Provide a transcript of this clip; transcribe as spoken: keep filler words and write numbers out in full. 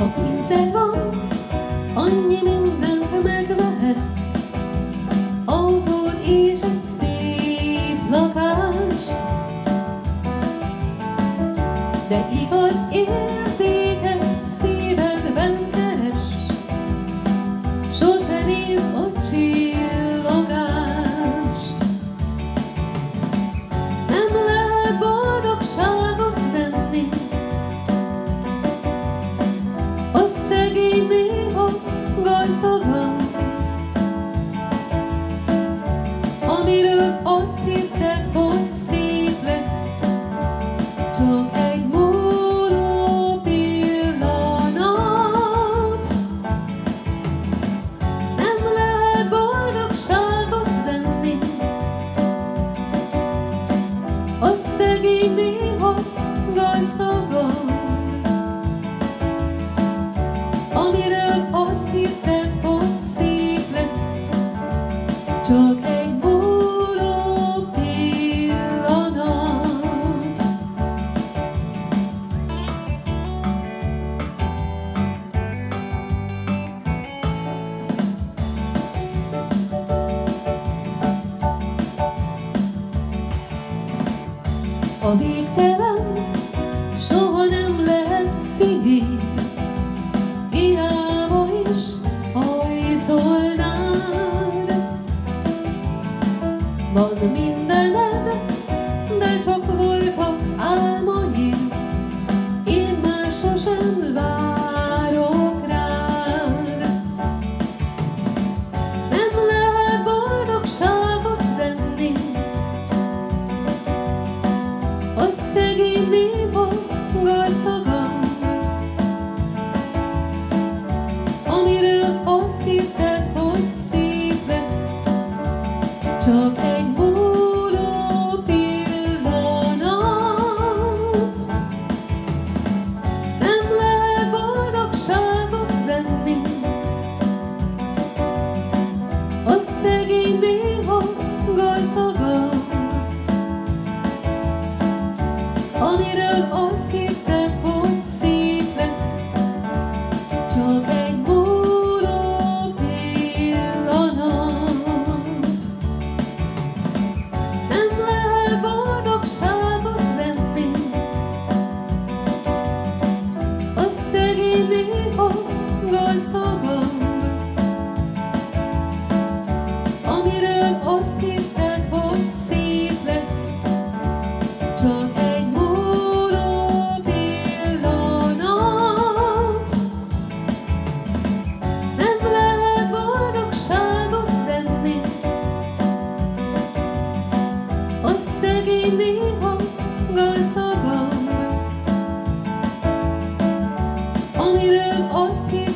Ha pénzed van, annyi mindent megvehetsz, autót és egy szép lakást, de igaz értéket szívedben keres, sose nézd a csillogást. Nem lehet boldogságot venni, a szegény néha gazdagan, amiről azt hitted, hogy szép lesz, csak egy múló pillanat. Nem lehet boldogságot venni, a szegény néha gazdagan, amiről azt hitted, hogy szép lesz, csak egy múló pillanat. A végtelen soha nem lehet végig, hiába is hajszolnád. Van mindened, de csak voltak álmaid, én már sosem várok rád. Nem lehet boldogságot venni, a szegény néha gazdagan, amiről azt hitted, hogy szép lesz, csak egy múló pillanat. Nem lehet boldogságot venni, a szegény néha gazdagan, amiről azt hitted, hogy szép lesz, csak egy múló pillanat. Nem lehet boldogságot venni, a szegény néha gazdagan, amiről azt hitted, hogy szép lesz, csak egy múló pillanat. Nem lehet boldogságot venni, a szegény néha gazdagan, amiről azt hitted,